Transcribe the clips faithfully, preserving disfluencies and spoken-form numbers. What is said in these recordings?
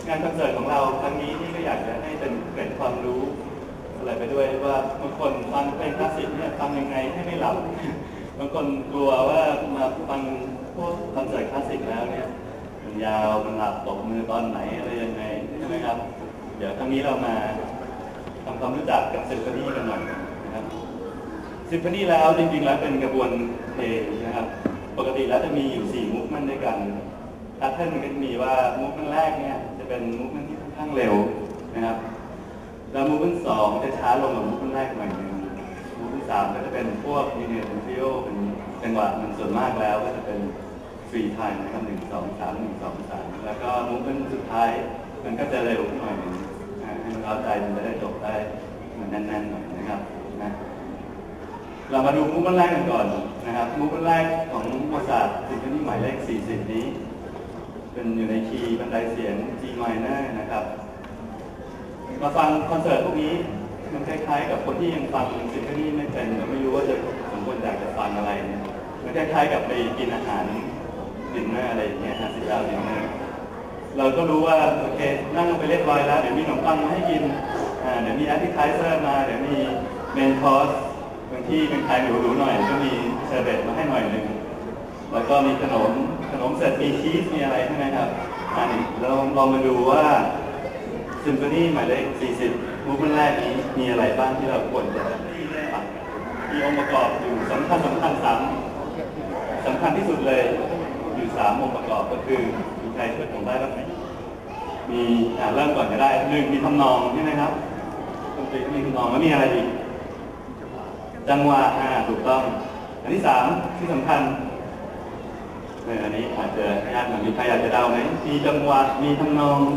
งานคอนเสิร์ตของเราครั้งนี้ที่ก็อยากจะให้เป็นเกร็ดความรู้อะไรไปด้วยว่าบางคนฟังเพลงคลาสสิกเนี่ยทำยังไงให้ไม่หลับบางคนกลัวว่ามาฟังพวกคอนเสิร์ตคลาสสิกแล้วเนี่ยมันยาวมันหลับตบมือตอนไหนอะไรยังไงใช่ไหมครับเดี๋ยวครั้งนี้เรามาทำความรู้จักกับซิมโฟนีกันหน่อยนะครับซิมโฟนีแล้วจริงๆแล้วเป็นกระบวนเพลงนะครับปกติแล้วจะมีอยู่สี่มูฟเมนต์ด้วยกันแพทเทิร์นมันก็จะมีว่ามูฟเมนต์แรกเนี่ยจะเป็นมูฟเมนต์ที่ค่อนข้างเร็วนะครับแล้วมูฟเมนต์สองจะช้าลงกว่ามูฟเมนต์แรกหน่อยนึงมูฟเมนต์สามก็จะเป็นพวกมินิเทนฟิโอเป็นจังหวะมันส่วนมากแล้วก็จะเป็นฟรีไทม์นะครับหนึ่งสองสามหนึ่งสองสามแล้วก็มูฟเมนต์สุดท้ายมันก็จะเร็วขึ้นหน่อยนึงให้มันเข้าใจมันจะได้จบได้มันแน่นๆหน่อยนะครับนะเรามาดูมูฟเมนต์แรกกันก่อนนะครับมูฟเมนต์แรกของโมซาร์ทซิมโฟนีหมายเลขสี่สิบนี้เป็นอยู่ในคีย์บันไดเสียง G minor นะครับมาฟังคอนเสิร์ตพวกนี้มันคล้ายๆกับคนที่ยังฟังซิมโฟนีไม่เป็นไม่รู้ว่าจะสมควรอยากจะฟังอะไรเนี่ยมันคล้ายๆกับไปกินอาหารดินเนอร์อะไรอย่างเงี้ยฮะซิดาวดินเนอร์เราก็รู้ว่าโอเคนั่งไปเรียบร้อยแล้วเดี๋ยวมีขนมปังมาให้กินอ่าเดี๋ยวมีแอปเปิลไทเซอร์มาเดี๋ยวมีเมนคอร์สบางที่เป็นใครหรูๆหน่อยก็มีเชอร์เบตมาให้หน่อยหนึ่งแล้วก็มีขนมขนมเสร็จมีชีสมีอะไรใช่ไหมครับอันนี้เราลองมาดูว่าซิมโฟนีหมายเลขสี่สิบมูฟเมนต์แรกนี้มีอะไรบ้างที่เราควรจะฟังมีองค์ประกอบอยู่สำคัญสำคัญสามสำคัญที่สุดเลยอยู่สามองค์ประกอบก็คือมีใครช่วยผมได้บ้างไหมมีอ่าเริ่มก่อนก็ได้หนึ่งมีทำนองใช่ไหมครับดนตรีก็มีทำนองแล้วมีอะไรอีกจังหวะอ่าถูกต้องอันที่สามที่สำคัญเนี่ยอันนี้อาจจะยากหน่อยมีใครอยากจะเดาไหมมีจังหวะมีทำนอง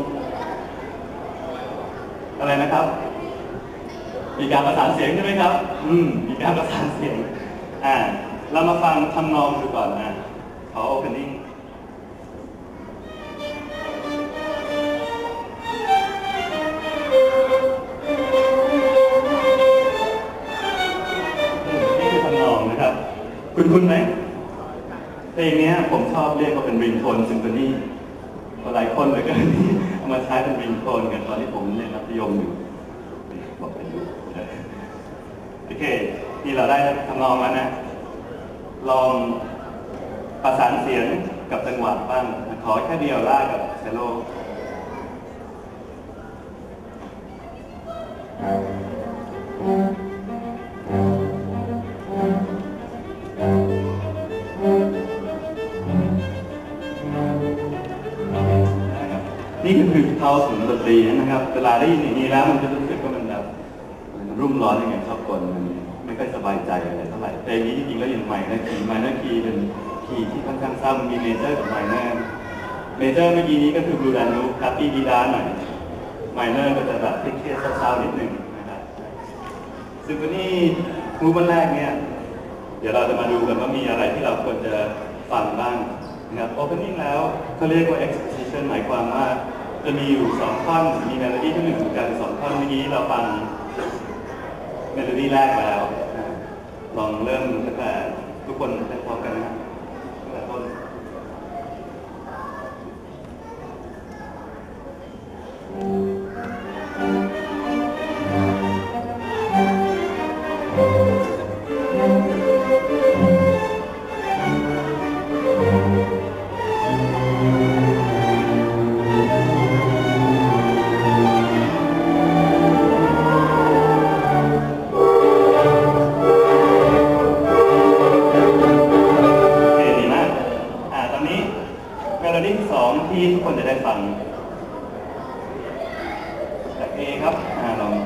อะไรนะครับมีการประสานเสียงใช่ไหมครับอืมมีการประสานเสียงอ่าเรามาฟังทำนองดูก่อนนะขอ openingคุณคุณไหมเพลงนี้ผมชอบเรียกว่าเป็นริงโทนซิมโฟนีหลายคนเลยก็เอามาใช้เป็นริงโทนกันตอนที่ผมเรียนมัธยมอยู่บอกเป็นอยู่โอเคนี่เราได้ทำนองแล้วนะลองประสานเสียงกับจังหวะบ้างขอแค่เดียวล่ากับเชลโลนี่คือเท้าสุนดนตรีนะครับเวลาได้ยินอย่างนี้แล้วมันจะรู้สึกว่ามันแบบรุ่มร้อนยังไงชอบกลมันไม่ค่อยสบายใจอะไรเท่าไหร่เพลงนี้จริงๆแล้วยังใหม่นะคีย์ไมเนอร์คีย์เป็นคีย์ที่ค่อนข้างซ้ำมีเมเจอร์กับไมเนอร์เมเจอร์เมื่อกี้นี้ก็คือบลูดานูคาปี้ดีดาหน่อยไมเนอร์ก็จะแบบเครียดๆเศร้าๆนิดนึงนะครับซิมโฟนีมูฟเมนต์แรกเนี่ยเดี๋ยวเราจะมาดูกันว่ามีอะไรที่เราควรจะฟังบ้างนะครับ opening แล้วเขาเรียกว่า exposition หมายความว่าจะมีอยู่สองท่อนมีเมโลดี้ที่หนึ่งถึงกันสองท่อนเมื่อกี้เราฟังเมโลดี้แรกแล้วลองเริ่มตั้งแต่ทุกคนพร้อมกันนะครับตั้งแต่ต้นที่ทุกคนจะได้ฟังจาก A ครับอ่าลอง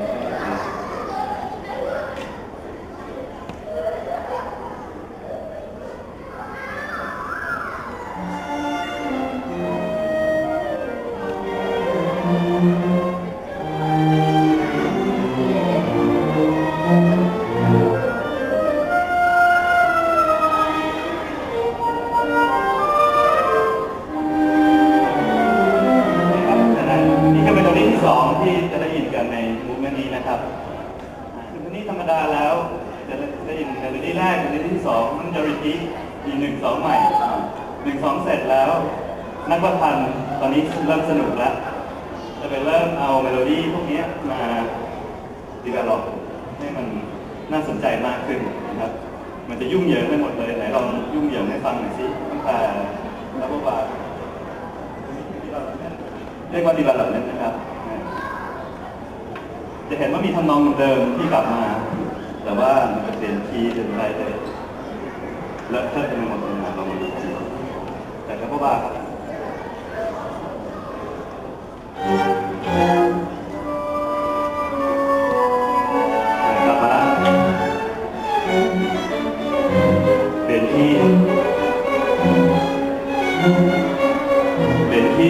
ที่จะได้ยินกันในมูฟเมนต์นี้นะครับซิมโฟนีธรรมดาแล้วจะได้ยินเมโลดี้แรกเมโลดี้ที่สองมันจะรีพีทมีหนึ่งสองใหม่หนึ่งสองเสร็จแล้วนักประพันธ์ตอนนี้เริ่มสนุกแล้วจะไปเริ่มเอาเมโลดี้พวกนี้มาดีเวลลอปให้มันน่าสนใจมากขึ้นนะครับมันจะยุ่งเหยิงไปหมดเลยไหนลองยุ่งเหยิงให้ฟังหน่อยสิตั้งแต่แล้วก็ว่าเรียกว่าดีเวลลอปนั้นนะครับจะเห็นว่ามีทำนองเดิมที่กลับมาแต่ว่ามันจะเปลี่ยนคีย์เป็นอะไรเลยเลอะเทอะไปหมดเลยนะลองมาดูแต่แล้วก็ว่ากลับมาเปลี่ยนที่เปลี่ยนที่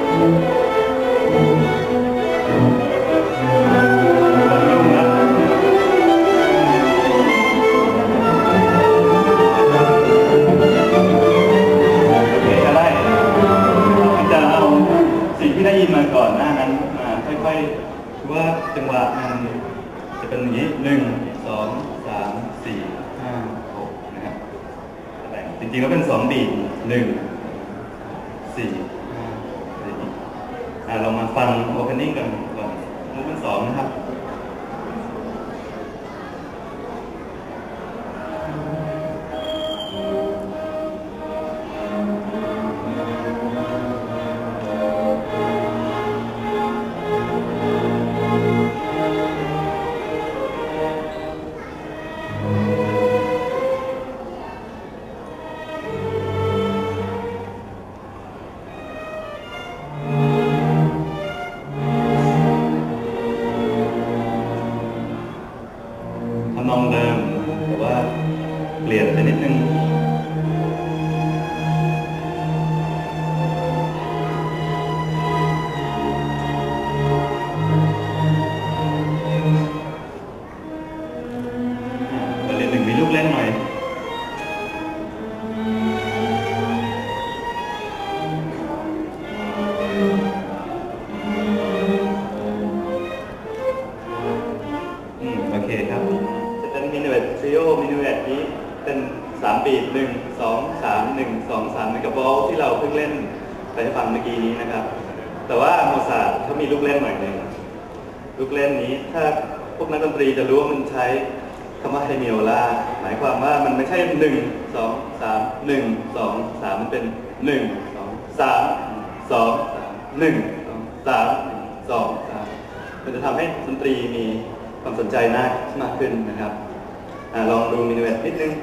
ที่ได้ยินมาก่อนหน้านั้นมาค่อยๆคือว่าจังหวะมันจะเป็นอย่างนี้หนึ่งสองสามสี่ห้าหกนะครับแต่จริงๆแล้วเป็นสองบีทหนึ่งสี่ห้าสี่อ่าเรามาฟัง opening กันก่อนมูฟเป็นสองนะครับทำนองเดิมแต่ว่าเปลี่ยนไปนิดนึงบทเรียนหนึ่งมีลูกเล่นหน่อยอืมโอเคครับเป็นมินูเอตทริโอมินูเอตนี้เป็นสามบีทหนึ่งสองสามหนึ่งสองสามเหมือนกับบอลที่เราเพิ่งเล่นไปฟังเมื่อกี้นี้นะครับแต่ว่าโมซาร์ทเขามีลูกเล่นหน่อยหนึ่งลูกเล่นนี้ถ้าพวกนักดนตรีจะรู้ว่ามันใช้คำว่าเฮมิโอลาหมายความว่ามันไม่ใช่หนึ่งสองสามหนึ่งสองสามมันเป็นหนึ่งสองสามสองสามหนึ่งสองสามสองสามมันจะทำให้ดนตรีมีความสนใจมากมากขึ้นนะครับอลองดูมินูเอตนิดนึง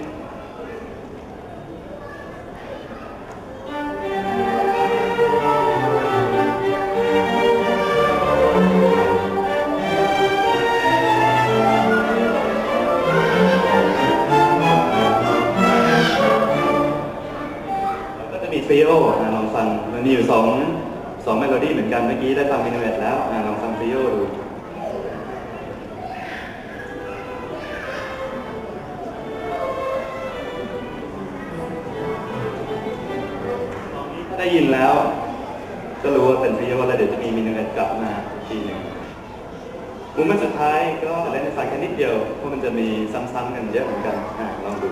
แล้วก็จะมีทริโอลองฟังมันมีอยู่สองสองเมโลดี้เหมือนกันเมื่อกี้ได้ฟังมินูเอตแล้วลองฟังทริโอดูได้ยินแล้วก็รู้ว่าเป็นทริโอแล้วเดี๋ยวจะมีมินูเอตกลับมาทีหนึ่งมุมมันสุดท้ายก็เล่นให้ฟังแค่นิดเดียวเพราะมันจะมีซ้ำๆกันเยอะเหมือนกันลองดู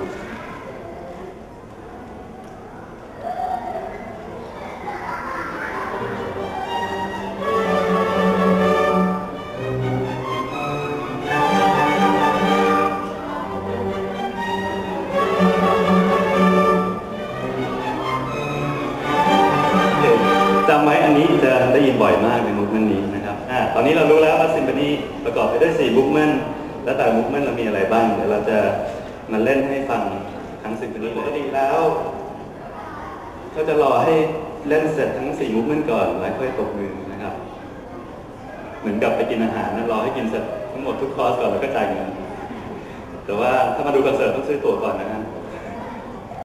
จำไว้อันนี้จะได้ยินบ่อยมากในมูฟเมนต์นี้นะครับอ่าตอนนี้เรารู้แล้วว่าซิมโฟนีประกอบไปด้วยสี่มูฟเมนต์แล้วแต่มูฟเมนต์เรามีอะไรบ้างเดี๋ยวเราจะมาเล่นให้ฟังทั้งซิมโฟนีปกติแล้วเขาจะรอให้เล่นเสร็จทั้งสี่มูฟเมนต์ก่อนแล้วค่อยตบมือนะครับเหมือนกับไปกินอาหารนะรอให้กินเสร็จทั้งหมดทุกคอร์สก่อนแล้วก็จ่ายเงินแต่ว่าถ้ามาดูคอนเสิร์ตต้องซื้อตั๋วก่อนนะครับ